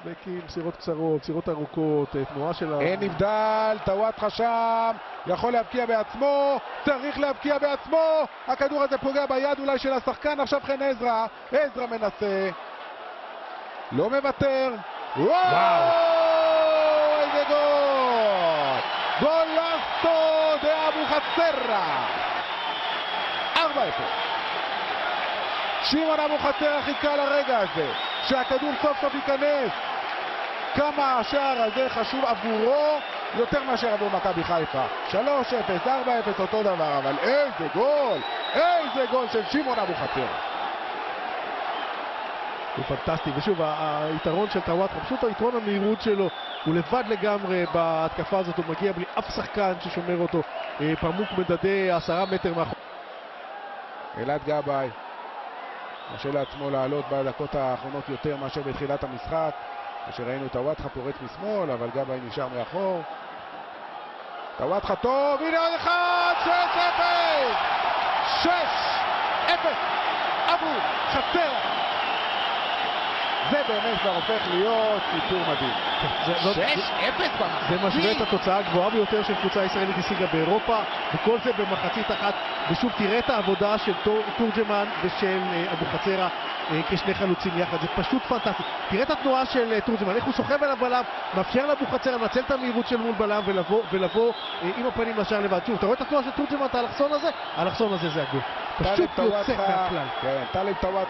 פייקים, מסירות קצרות, מסירות ארוכות, תנועה של אין נבדל, טוואטחה שם, יכול להבקיע בעצמו, צריך להבקיע בעצמו, הכדור הזה פוגע ביד אולי של השחקן, עכשיו חן עזרא, עזרא מנסה, לא מוותר, וואו! איזה גול! גולסטו דאבו חצרה! 4-0. שמעון אבו חצרה חיכה לרגע הזה, שהכדור סוף סוף ייכנס. כמה השער הזה חשוב עבורו יותר מאשר עבור מכבי חיפה. 3-0, 4-0 אותו דבר, אבל איזה גול! איזה גול של שמעון אבו חצרה. הוא פנטסטי, ושוב היתרון של טוואטחה, פשוט היתרון המהירות שלו, הוא לבד לגמרי בהתקפה הזאת, הוא מגיע בלי אף שחקן ששומר אותו, פרמוק מדדה 10 מטר מאחור. אלעד גבאי מרשה לעצמו לעלות בדקות האחרונות יותר מאשר בתחילת המשחק, כשראינו את טוואטחה פורץ משמאל, אבל גבאי נשאר מאחור. טוואטחה טוב, הנה עוד אחד, 6-0 אבו חצרה. זה באמת כבר הופך להיות סיפור מדהים. 6-0 זה משווה את התוצאה הגבוהה ביותר של קבוצה ישראלית השיגה באירופה, וכל זה במחצית אחת. ושוב תראה את העבודה של תורג'מן ושל אבו חצרה כשני חלוצים יחד, זה פשוט פנטסטי. תראה את התנועה של תורג'מן, איך הוא סוחב על הבלם, מאפשר לאבו חצרה לנצל את המהירות של מול בלם ולבוא עם הפנים לשער לבד. שוב, אתה רואה את התנועה של תורג'מן, את האלכסון הזה? האלכסון הזה זה הגול. פשוט יוצא מהכלל.